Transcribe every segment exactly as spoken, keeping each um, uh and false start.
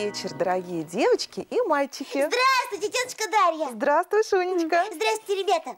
вечер, дорогие девочки и мальчики. Здравствуйте, тетушка Дарья. Здравствуй, Шунечка. Здравствуйте, ребята.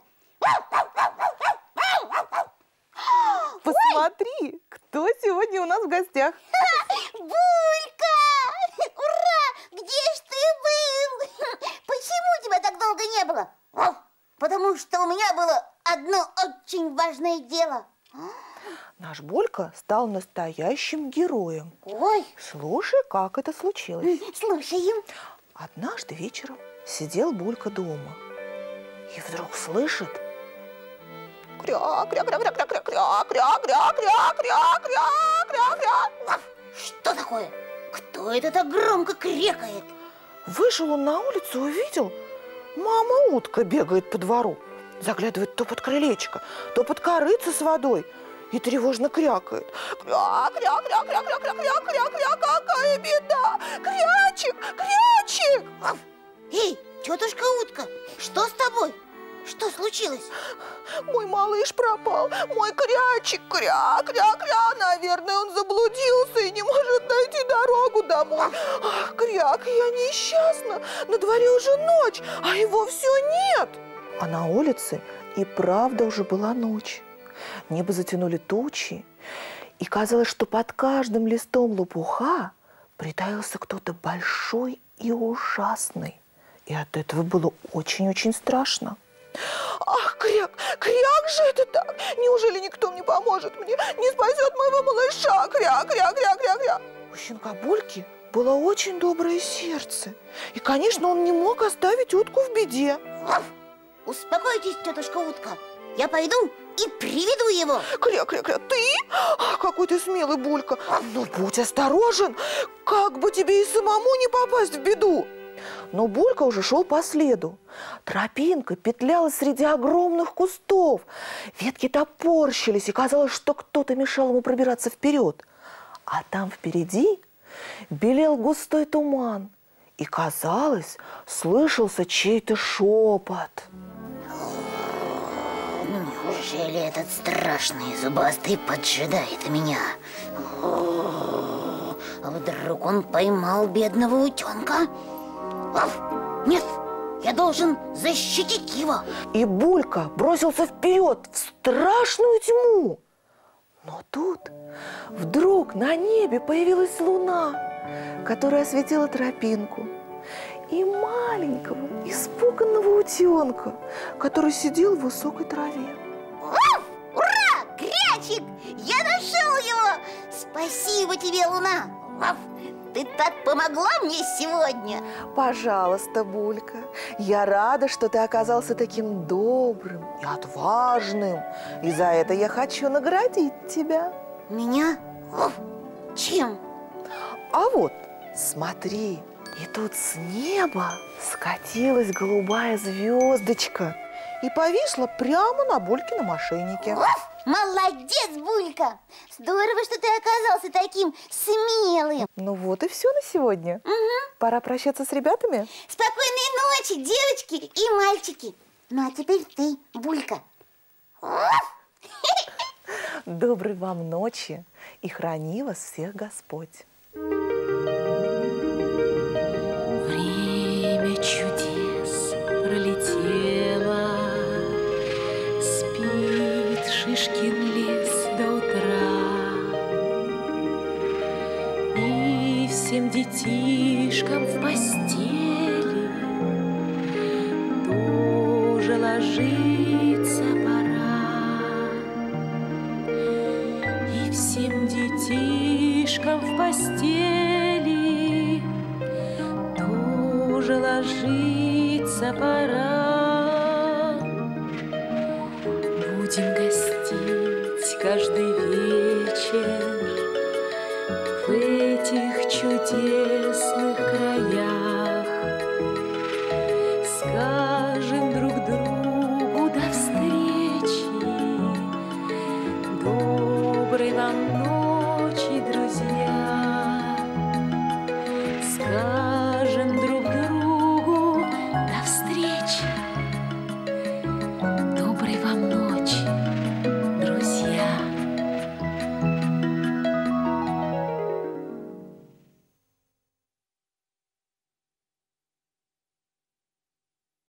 Посмотри, Ой! Кто сегодня у нас в гостях. Булька! Ура! Где ж ты был? Почему тебя так долго не было? Потому что у меня было одно очень важное дело. Наш Булька стал настоящим героем. Ой! Слушай, как это случилось. Слушаем. Однажды вечером сидел Булька дома и вдруг слышит: кря, кря, кря, кря, кря, кря, кря, кря, кря, кря, кря, кря, кря, кря. Что такое? Кто это так громко крекает? Вышел он на улицу и увидел, мама утка бегает по двору, заглядывает то под крылечко, то под корыто с водой и тревожно крякает. Кря, кря, кря, кря, кря, кря, кря, кря, кря, какая беда! Крячик, крячик! Эй, тетушка утка, что с тобой? Что случилось? Мой малыш пропал, мой крячик, кря, кря, кря. Наверное, он заблудился и не может найти дорогу домой. Ах, кряк, я несчастна. На дворе уже ночь, а его все нет. А на улице и правда уже была ночь. Небо затянули тучи, и казалось, что под каждым листом лопуха притаился кто-то большой и ужасный. И от этого было очень-очень страшно. Ах, кряк, кряк же это так! Неужели никто не поможет мне, не спасет моего малыша? Кряк, кряк, кряк, кряк, кряк. У щенка Бульки было очень доброе сердце. И, конечно, он не мог оставить утку в беде. Успокойтесь, тетушка утка. Я пойду и приведу его. Кряк, кряк, кряк, ты? Ах, какой ты смелый, Булька. Ну, будь осторожен, как бы тебе и самому не попасть в беду. Но Булька уже шел по следу. Тропинка петлялась среди огромных кустов. Ветки топорщились, и казалось, что кто-то мешал ему пробираться вперед. А там впереди белел густой туман. И, казалось, слышался чей-то шепот. Неужели этот страшный зубастый поджидает меня? А вдруг он поймал бедного утенка? Нет, я должен защитить его. И Булька бросился вперед в страшную тьму. Но тут вдруг на небе появилась луна, которая осветила тропинку, и маленького испуганного утенка, который сидел в высокой траве. Ура! Крячик! Я нашел его! Спасибо тебе, луна! Ты так помогла мне сегодня. Пожалуйста, Булька. Я рада, что ты оказался таким добрым и отважным. И за это я хочу наградить тебя. Меня? Чем? А вот, смотри, и тут с неба скатилась голубая звездочка и повисла прямо на Булькином ошейнике. Молодец, Булька! Здорово, что ты оказался таким смелым. Ну вот и все на сегодня. Угу. Пора прощаться с ребятами. Спокойной ночи, девочки и мальчики. Ну а теперь ты, Булька. Доброй вам ночи и храни вас всех Господь. Время чудес пролетело, спит Шишкин лес до утра, и всем детишкам в постели тоже ложиться пора. И всем детишкам в постели тоже ложиться пора. Будем гостить каждый вечер в этих чудесных краях. Скажем друг другу до встречи, доброй вам ночи, друзья. Скажем